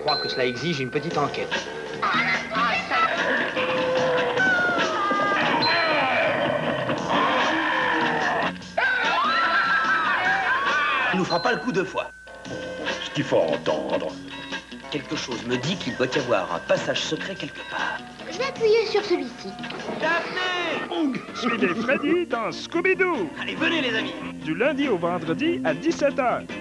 crois que cela exige une petite enquête. Il nous fera pas le coup deux fois. Ce qu'il faut entendre. Quelque chose me dit qu'il doit y avoir un passage secret quelque part. Je vais appuyer sur celui-ci. Daphné! Suivez Freddy dans Scooby-Doo. Allez, venez les amis. Du lundi au vendredi à 17h.